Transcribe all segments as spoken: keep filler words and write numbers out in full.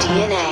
D N A.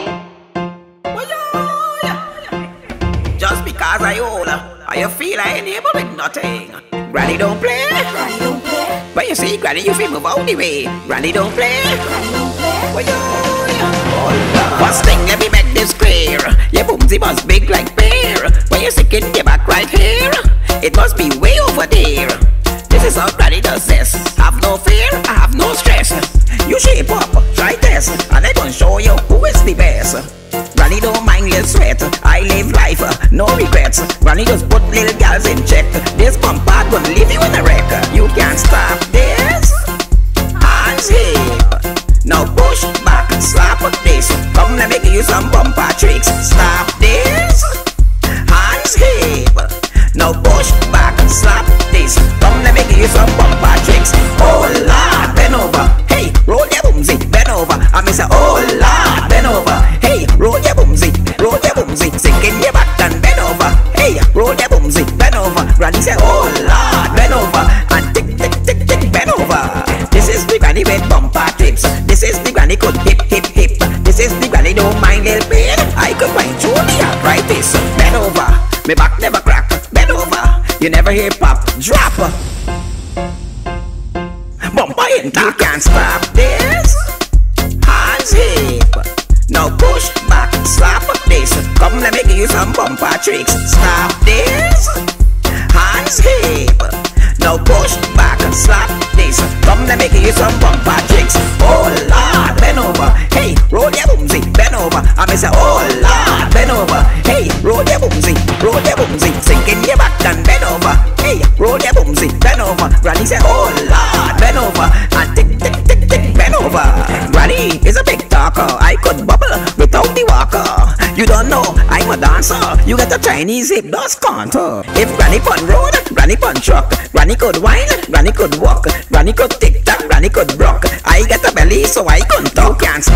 Just because I old, I feel I ain't able with nothing. Granny don't play. Granny don't play. But you see, Granny, you feel move out the way. Granny don't play. Granny don't play. First thing, let me make this clear. Your boomsy must big like bear. When you're sick in your back right here, it must be way over there. This is how Granny does this. Have no fear, I have no stress. You shape up, try this, and I gonna show you who is the best. Granny don't mind little sweat. I live life, no regrets. Granny just put little girls in check. This Bumpa gonna leave you in a wreck. You can't stop this. Hands hip. Now push back, slap this. Come let me give you some Bumpa tricks. Stop this. Hands hip. Now push back, slap this. Come let me give you some Bumpa tricks. Oh Lord, bend over. Hey, roll your boomsy, bend over. I miss a oh Lord, bend over. Hey, roll your boomsy, roll your boomsy. Sink in your back and bend over. Hey, roll your boomsy, bend over. Granny say oh Lord, bend over. And tick, tick, tick, tick, bend over. This is the Granny with Bumpa tips. This is the Granny could hip, hip, hip. This is the Granny don't mind little pain. I could find through the arthritis. Bend over, me back never crack. Bend over, you never hear pop, drop. Bumpa in you can't stop this. Hands hip. Now push back, slap this. Come let me give you some Bumpa tricks. Stop this. Hands hip. Now push back, slap this. Come let me give you some Bumpa tricks. Oh Lord, bend over. Hey, roll your boomsy, bend over. I may say oh Lord, bend over. Hey, roll your boomsy, roll your boomsy. Sink in your back and bend over. Hey, roll your boomsy, bend over. Granny say oh Lord, bend over. And tick, tick, tick, tick, bend over. Granny is a big talker. I could bubble without the walker. You don't know, I'm a dancer. You got a Chinese hip, does contour. If Granny pun road, Granny pun truck. Granny could whine, Granny could walk. Granny could tick tock, Granny could rock. I got a belly so I can talk. You can't